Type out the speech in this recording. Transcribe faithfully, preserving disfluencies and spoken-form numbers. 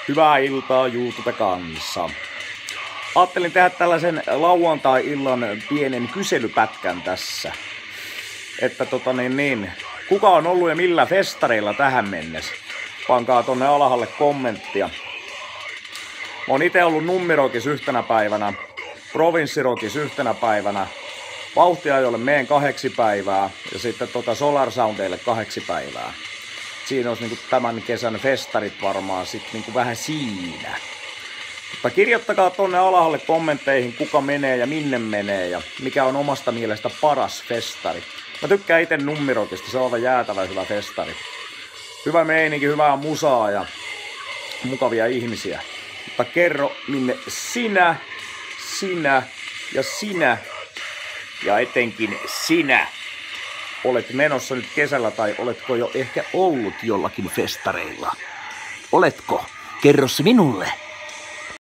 Hyvää iltaa YouTube kanssa. Ajattelin tehdä tällaisen lauantai-illan pienen kyselypätkän tässä. Että tota niin niin, kuka on ollut ja millä festareilla tähän mennessä? Pankaa tonne alhaalle kommenttia. Mä oon ite ollut Nummirokis yhtenä päivänä, Provinssirokis yhtenä päivänä, Vauhtiajolle meen kahdeksi päivää ja sitten tota Solar Soundeille kahdeksi päivää. Siinä olisi niinku tämän kesän festarit varmaan sit niinku vähän siinä. Mutta kirjoittakaa tonne alhaalle kommentteihin, kuka menee ja minne menee ja mikä on omasta mielestä paras festari. Mä tykkään ite Nummirokista, se on aivan jäätävä hyvä festari. Hyvä meininki, hyvää musaa ja mukavia ihmisiä. Mutta kerro, minne sinä, sinä ja sinä ja etenkin sinä olet menossa nyt kesällä tai oletko jo ehkä ollut jollakin festareilla? Oletko? Kerro se minulle.